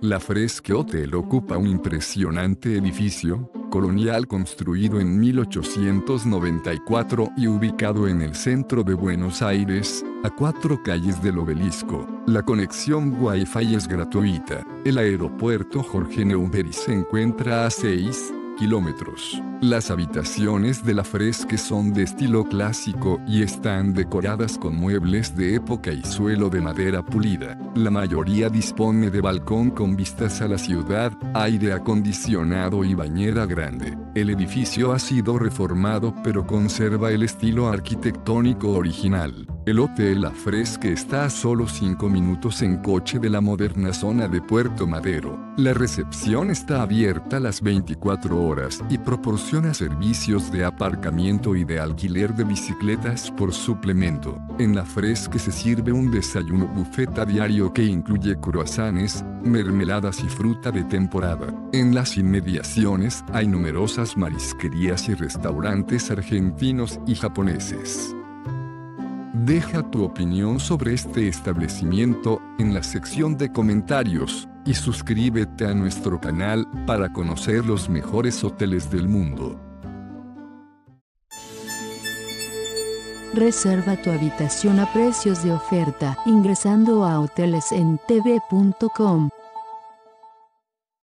La Fresque Hotel ocupa un impresionante edificio colonial construido en 1894 y ubicado en el centro de Buenos Aires, a 4 calles del Obelisco. La conexión Wi-Fi es gratuita. El aeropuerto Jorge Newbery se encuentra a 6 kilómetros. Las habitaciones de La Fresque son de estilo clásico y están decoradas con muebles de época y suelo de madera pulida. La mayoría dispone de balcón con vistas a la ciudad, aire acondicionado y bañera grande. El edificio ha sido reformado pero conserva el estilo arquitectónico original. El Hotel La Fresque está a solo 5 minutos en coche de la moderna zona de Puerto Madero. La recepción está abierta las 24 horas y proporciona servicios de aparcamiento y de alquiler de bicicletas por suplemento. En La Fresque se sirve un desayuno buffet a diario que incluye croissants, mermeladas y fruta de temporada. En las inmediaciones hay numerosas marisquerías y restaurantes argentinos y japoneses. Deja tu opinión sobre este establecimiento en la sección de comentarios y suscríbete a nuestro canal para conocer los mejores hoteles del mundo. Reserva tu habitación a precios de oferta ingresando a hotelesentv.com.